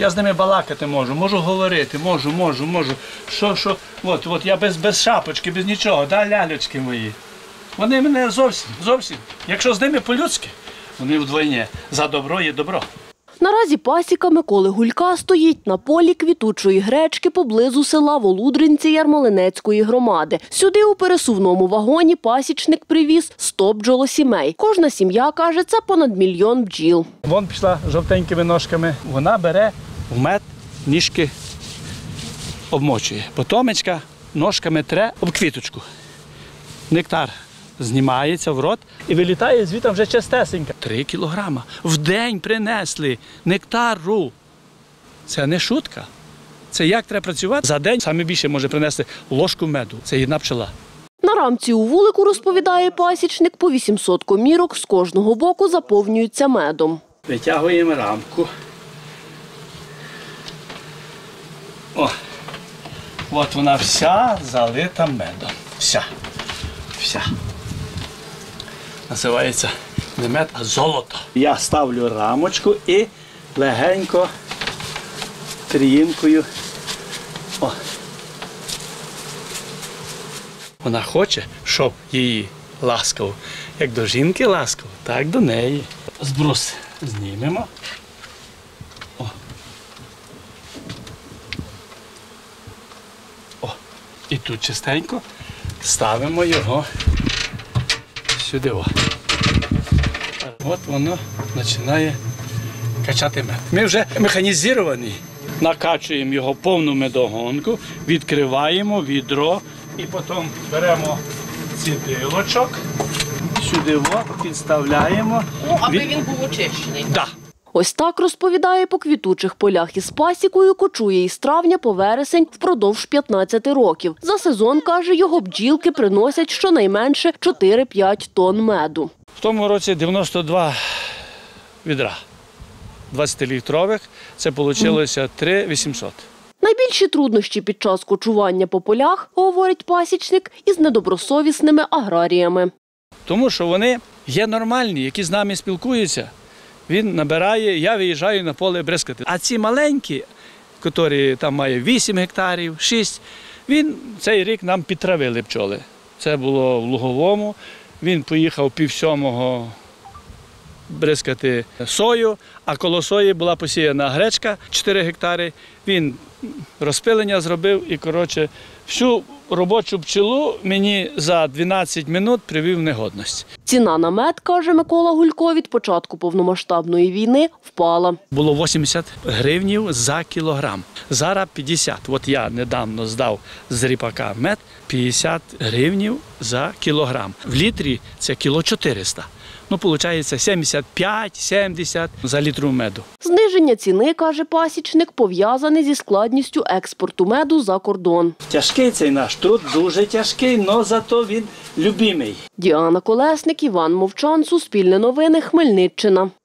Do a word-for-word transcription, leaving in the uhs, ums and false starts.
Я з ними балакати можу, можу говорити, можу, можу, можу. Що, що, от, от я без, без шапочки, без нічого, да, лялечки мої. Вони мене зовсім, зовсім. Якщо з ними по-людськи, вони вдвойні. За добро є добро. Наразі пасіка Миколи Гулька стоїть на полі квітучої гречки поблизу села Волудринці Ярмолинецької громади. Сюди у пересувному вагоні пасічник привіз сто бджолосімей. Кожна сім'я, каже, це понад мільйон бджіл. Вон пішла жовтенькими ножками. Вона бере в мед, ніжки обмочує. Потомечка ножками тре об квіточку. Нектар знімається в рот і вилітає звідти вже чистесенька. Три кілограма в день принесли нектару. Це не шутка. Це як треба працювати? За день саме більше може принести ложку меду. Це одна пчела. На рамці у вулику, розповідає пасічник, по вісімсот комірок з кожного боку заповнюються медом. Витягуємо рамку. О, от вона вся залита медом. Вся. Вся. Називається не мед, а золото. Я ставлю рамочку і легенько тріїнкою. О. Вона хоче, щоб її ласково, як до жінки ласково, так до неї. Збрус знімемо. О. О. І тут частенько ставимо його сюди. О. От воно починає качати мед. Ми вже механізовані. Накачуємо його повну медогонку, відкриваємо відро і потім беремо цідилочок, сюди о, підставляємо. Ну, аби він був очищений. Да. Ось так, розповідає, по квітучих полях із пасікою кочує із травня по вересень впродовж п'ятнадцяти років. За сезон, каже, його бджілки приносять щонайменше чотири-п'ять тонн меду. В тому році дев'яносто два відра двадцятилітрових, це вийшло три тисячі вісімсот. Найбільші труднощі під час кочування по полях, говорить пасічник, із недобросовісними аграріями. Тому що вони є нормальні, які з нами спілкуються. Він набирає, я виїжджаю на поле бризкати. А ці маленькі, які там мають вісім гектарів, шість, він цей рік нам підтравили пчоли. Це було в Луговому. Він поїхав пів сьомого бризкати сою, а коло сої була посіяна гречка, чотири гектари. Він розпилення зробив і, коротше, всю робочу пчелу мені за дванадцять минут привів в негодність. Ціна на мед, каже Микола Гулько, від початку повномасштабної війни впала. Було вісімдесят гривнів за кілограм. Зараз п'ятдесят. От я недавно здав з ріпака мед, п'ятдесят гривнів за кілограм. В літрі це кіло чотириста. Ну, виходить, сімдесят п'ять - сімдесят за літру меду. Зниження ціни, каже пасічник, пов'язане зі складністю експорту меду за кордон. Тяжкий цей наш труд, дуже тяжкий, але зато він любимий. Діана Колесник, Іван Мовчан, Суспільне новини, Хмельниччина.